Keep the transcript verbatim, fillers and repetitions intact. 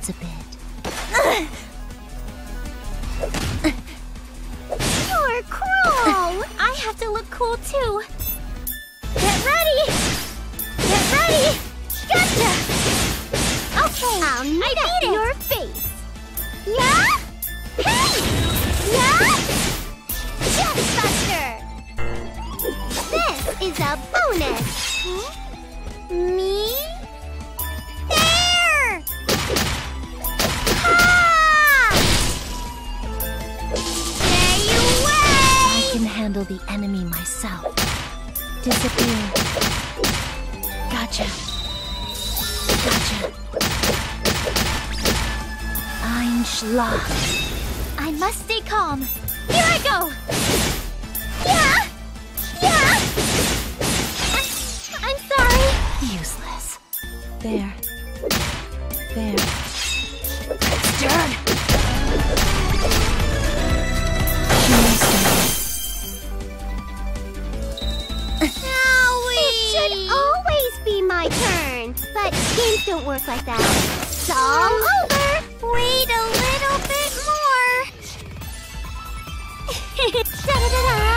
a bit. You're cruel! I have to look cool too. Get ready! Get ready! Gotcha! Okay, I'll need it. Your face. Yeah? Hey! Yeah? Chestbuster! This is a bonus. Hmm? Me? There! Ha! Stay away! I can handle the enemy myself. Disappear. Gotcha. Gotcha. Ein Schlag. I must stay calm. Here I go! Yeah! Yeah! I, I'm sorry. Useless. There. There. Stern. It should always be my turn. But games don't work like that. It's all over. Wait a little bit more. Da-da-da-da.